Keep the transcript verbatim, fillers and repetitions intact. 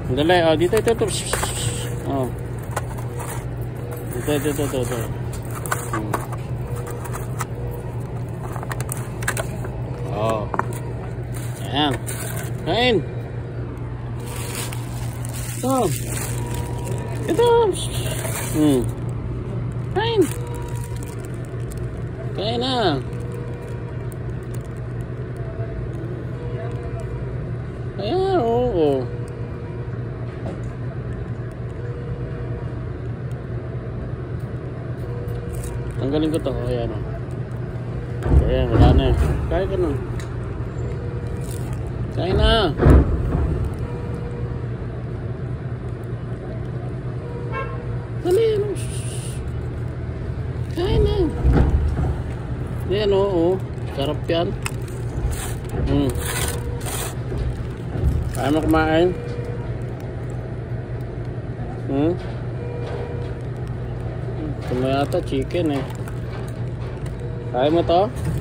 Dali, oh, dito, ito, ito. Oh. Dito, ito, ito, ito, ito. Hmm. Oh. Ayan. Kain. Ito. Ito. Hmm. Kain. Kain na. Ayan, oo. Oh. Tanggalin ko to. Ayan, oh. Ayan, wala na. Kain ka na. Kain na. Dali, ano? Kain na. Ayan, oo. Oh. Sarap yan. Hmm. Kaya mo kumain? Hmm? Ito mo yata chicken eh. Kaya mo to?